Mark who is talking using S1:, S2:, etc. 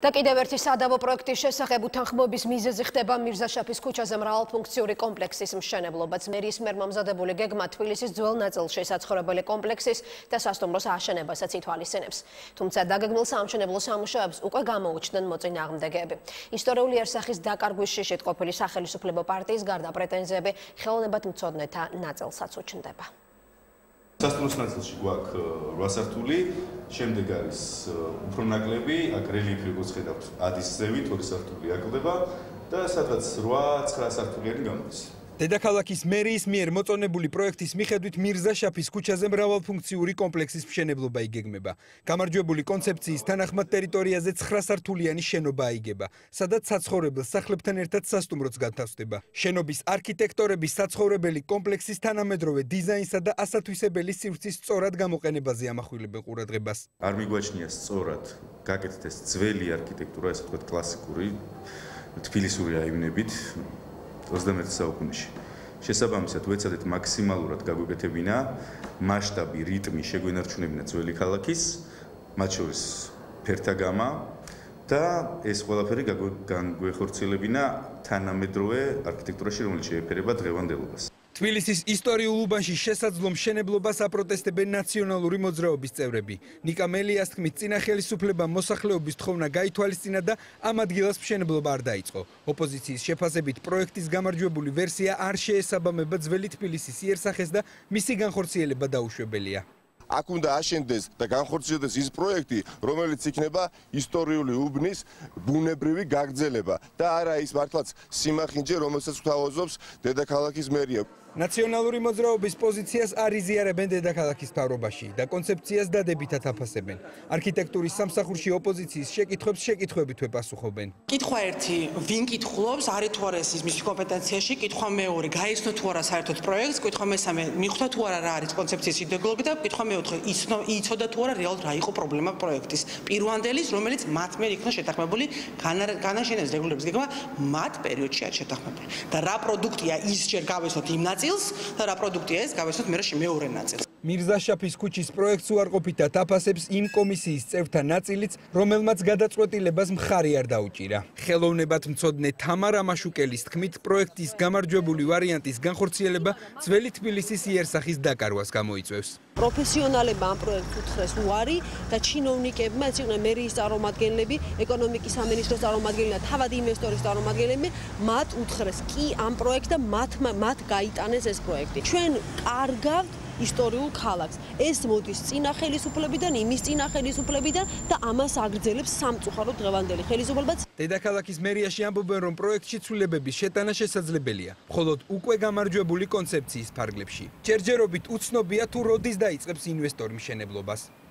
S1: და კიდევ ერთი სადავო პროექტის შესახებ უთანხმოების მიზეზი ხდება მირზა შაფის ქუჩაზე მრავალფუნქციური კომპლექსის მშენებლობაც. მერიის მიერ მომზადებული გეგმა თბილისის ძველ ნაწილში საცხოვრებელი კომპლექსის და სასტუმროს აშენებასაც ითვალისწინებს. თუმცა დაგეგმილ სამშენებლო სამუშაოებს უკვე გამოუჩნდნენ მოწინააღმდეგები. ისტორიული იერსახის დაკარგვის შიშით ყოფილი სახელმწიფო პარტიის გარდა პრეტენზიები ხელოვნებათმცოდნეთა ნაწილსაც უჩნდება.
S2: სასტუმროს ნაწილში გვაქვს 8 სართული, შემდეგ არის უფრო ნაკლები, აქ რელიეფი როგორც ხედავთ, ადის ზევით 2 სართული აკლდება და სადღაც 8-9 სართულიანი გამოდის.
S3: დედაქალაქის მერიის მიერ მოწონებული პროექტის მიხედვით მირზა შაფის ქუჩაზე მრავალფუნქციური კომპლექსის მშენებლობა იგეგმება. გამარჯვებული კონცეფციის თანახმად ტერიტორიაზე 9 სართულიანი შენობა აიგება, სადაც საცხოვრებელ სახლებთან ერთად სასტუმროც განთავსდება. შენობის არქიტექტორების საცხოვრებელი კომპლექსის თანამედროვე დიზაინსა და ასათვისებელი სივრცის სწორად გამოყენებაზე ამახვილებენ ყურადღებას.
S2: არ მიგვაჩნია სწორად გაკეთდეს ძველი არქიტექტურა, ესე ვთქვათ, კლასიკური, თბილისური აივნებით 21 საუკუნეში. შესაბამისად, ვეცადეთ მაქსიმალურად გაგვეკეთებინა მასშტაბი, რიტმი, შეგვენარჩუნებინა ძველი ქალაქის, მათ შორის ფერთა გამა და ეს ყველაფერი განგვეხორციელებინა თანამედროვე არქიტექტურაში, რომელიც შეეფერება დღევანდელობას.
S3: თბილისის ისტორიულ უბანში შესაძლო მშენებლობას აპროტესტებენ ნაციონალური მოძრაობის წევრები. ნიკა მელიას თქმით, წინა ხელისუფლებამ მოსახლეობის თხოვნა გაითვალისწინა და ამ ადგილას მშენებლობა არ დაიწყო. ოპოზიციის შეფასებით პროექტის გამარჯვებული ვერსია არ შეესაბამება ძველი თბილისის იერსახეს და მისი განხორციელება დაუშვებელია.
S4: აქ უნდა აშენდეს და განხორციელდეს ის პროექტი, რომელიც იქნება ისტორიული უბნის ბუნებრივი გაგრძელება და არა ის მართლაც სიმახინჯე, რომელსაც გვთავაზობს დედაქალაქის მერია. ნაციონალური მოძრაობის პოზიციას არ იზიარებენ დედაქალაქის მთავრობაში და კონცეფციას დადებითად აფასებენ. არქიტექტურის სამსახურში ოპოზიციის შეკითხვებს შეკითხვებით ვეპასუხობენ.
S5: კითხვა ერთი, ვინ კითხულობს, არის თუ არა ეს მის კომპეტენციაში, კითხვა მეორე, გაიცნო თუ არა საერთოდ პროექტს, კითხვა მესამე, მიხვდა თუ არა რა არის კონცეფციის იდეოლოგია და კითხვა მეოთხე, იცოდა თუ არა რეალურად რა იყო პრობლემა პროექტის. პირვანდელის, რომელიც მათ მიერ იქნა შეთანხმებული განაშენების რეგულირების გეგმა, მათ პერიოდში არის შეთანხმებული. და რა პროდუქტია ის ჯერ გავესოთ იმ ნაწილს და რა პროდუქტია ეს გავესოთ მეორე ნაწილს.
S3: მირზა შაფის ქუჩის პროექტს უარყოფითად აფასებს იმ კომისიის წევრთა ნაწილიც, რომელმაც გადაწყვეტილებას მხარი არ დაუჭირა. ხელოვნებათმცოდნე თამარ ამაშუკელის თქმით, პროექტის გამარჯვებული ვარიანტის განხორციელება ძველი თბილისის იერსახის დაკარგვას გამოიწვევს.
S6: პროფესიონალებმა ამ პროექტს უთხრეს უარი და ჩინოვნიკებმა, ეს იყვნენ მერიის წარმომადგენლები, ეკონომიკის სამინისტროს წარმომადგენლები და თავად ინვესტორის წარმომადგენლები, მათ უთხრეს კი ამ პროექტს და მათ გაიტანეს ეს პროექტი. ჩვენ კარგავთ ისტორიულ ქალაქს. ეს მოდის წინა ხელისუფლებიდან, იმის წინა ხელისუფლებიდან და ამას აგრძელებს სამწუხაროდ დღევანდელი ხელისუფლებაც.
S3: დედაქალაქის მერიაში ამბობენ, რომ პროექტში ცვლილებების შეტანა შესაძლებელია, მხოლოდ უკვე გამარჯვებული კონცეფციის ფარგლებში. ჯერჯერობით უცნობია თუ როდის დაიწყებს ინვესტორი მშენებლობას.